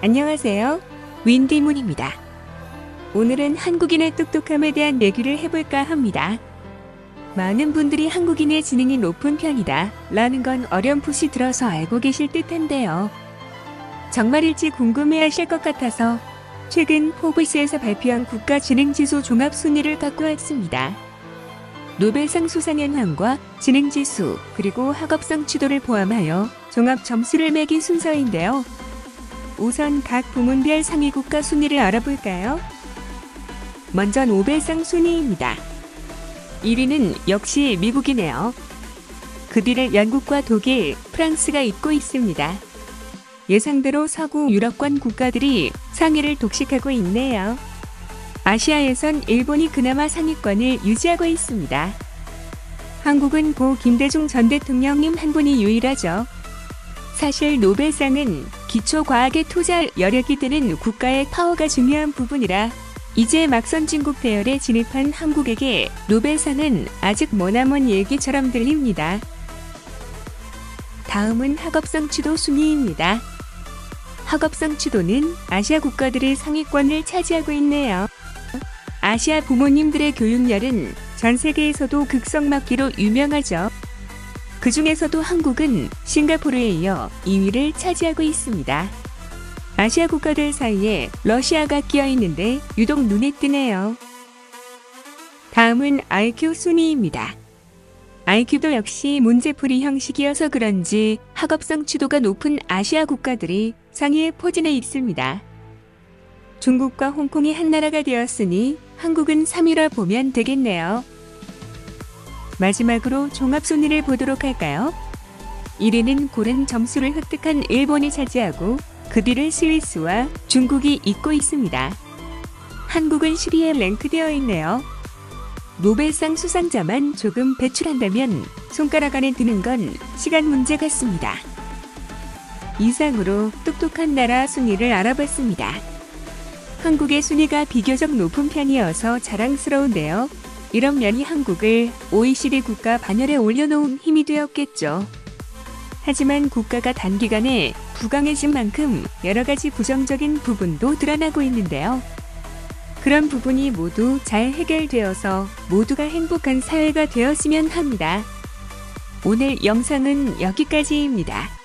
안녕하세요. 윈디문입니다. 오늘은 한국인의 똑똑함에 대한 얘기를 해볼까 합니다. 많은 분들이 한국인의 지능이 높은 편이다 라는 건 어렴풋이 들어서 알고 계실 듯한데요. 정말일지 궁금해하실 것 같아서 최근 포브스에서 발표한 국가지능지수 종합순위를 갖고 왔습니다. 노벨상 수상 현황과 지능지수 그리고 학업성 취도를 포함하여 종합 점수를 매긴 순서인데요. 우선 각 부문별 상위 국가 순위를 알아볼까요? 먼저 노벨상 순위입니다. 1위는 역시 미국이네요. 그 뒤를 영국과 독일, 프랑스가 잇고 있습니다. 예상대로 서구 유럽권 국가들이 상위를 독식하고 있네요. 아시아에선 일본이 그나마 상위권을 유지하고 있습니다. 한국은 고 김대중 전 대통령님 한 분이 유일하죠. 사실 노벨상은 기초과학에 투자 여력이 드는 국가의 파워가 중요한 부분이라 이제 막 선진국 대열에 진입한 한국에게 노벨상은 아직 머나먼 얘기처럼 들립니다. 다음은 학업성 취도 순위입니다. 학업성 취도는 아시아 국가들의 상위권을 차지하고 있네요. 아시아 부모님들의 교육열은 전 세계에서도 극성맞기로 유명하죠. 그 중에서도 한국은 싱가포르에 이어 2위를 차지하고 있습니다. 아시아 국가들 사이에 러시아가 끼어 있는데 유독 눈에 띄네요. 다음은 IQ 순위입니다. IQ도 역시 문제풀이 형식이어서 그런지 학업성 취도가 높은 아시아 국가들이 상위에 포진해 있습니다. 중국과 홍콩이 한 나라가 되었으니 한국은 3위라 보면 되겠네요. 마지막으로 종합순위를 보도록 할까요? 1위는 고른 점수를 획득한 일본이 차지하고 그 뒤를 스위스와 중국이 잇고 있습니다. 한국은 10위에 랭크되어 있네요. 노벨상 수상자만 조금 배출한다면 손가락 안에 드는 건 시간 문제 같습니다. 이상으로 똑똑한 나라 순위를 알아봤습니다. 한국의 순위가 비교적 높은 편이어서 자랑스러운데요. 이런 면이 한국을 OECD 국가 반열에 올려놓은 힘이 되었겠죠. 하지만 국가가 단기간에 부강해진 만큼 여러 가지 부정적인 부분도 드러나고 있는데요. 그런 부분이 모두 잘 해결되어서 모두가 행복한 사회가 되었으면 합니다. 오늘 영상은 여기까지입니다.